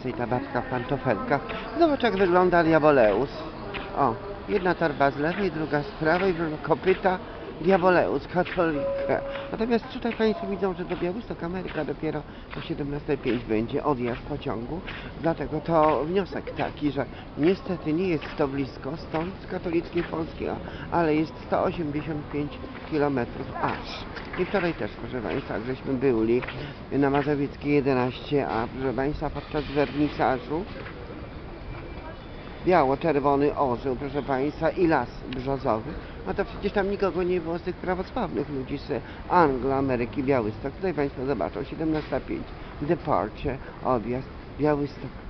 tutaj ta babka w pantofelkach. Zobacz, jak wygląda Diaboleus. O, jedna torba z lewej, druga z prawej, kopyta. Diaboleus, katolika. Natomiast tutaj Państwo widzą, że do Białystok Ameryka dopiero o 17:05 będzie odjazd pociągu. Dlatego to wniosek taki, że niestety nie jest to blisko stąd z katolickiej Polski, ale jest 185 km aż. I wczoraj też, proszę Państwa, żeśmy byli na Mazowieckiej 11, a proszę Państwa, podczas wernisażu biało-czerwony orzeł, proszę Państwa, i las brzozowy. No to przecież tam nikogo nie było z tych prawosławnych ludzi z Anglo-Ameryki, Białystok. Tutaj Państwo zobaczą, 17:05, departure, odjazd, Białystok.